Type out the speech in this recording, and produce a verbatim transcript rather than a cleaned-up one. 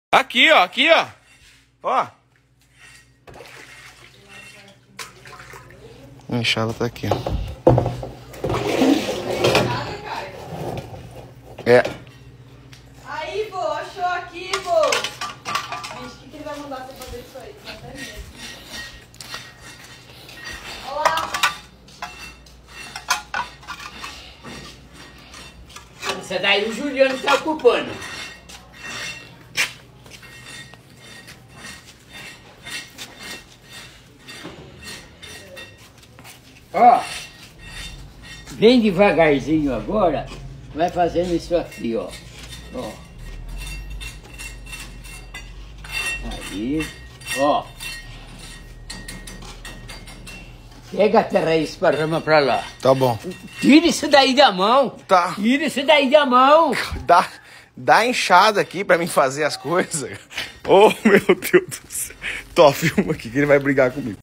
Aqui, ó, aqui, ó. Ó. A enxada tá aqui, ó. É. Aí, vô, achou aqui, vô. Gente, o que, que ele vai mandar você fazer isso aí? Tá até mesmo. Olha lá. Essa daí o Juliano tá ocupando. Ó, bem devagarzinho agora, vai fazendo isso aqui, ó. Ó. Aí, ó. Pega a terra e esparrama pra lá. Tá bom. Tira isso daí da mão. Tá. Tira isso daí da mão. Dá, dá enxada aqui pra mim fazer as coisas. Oh, meu Deus do céu. Tó, filma aqui que ele vai brigar comigo.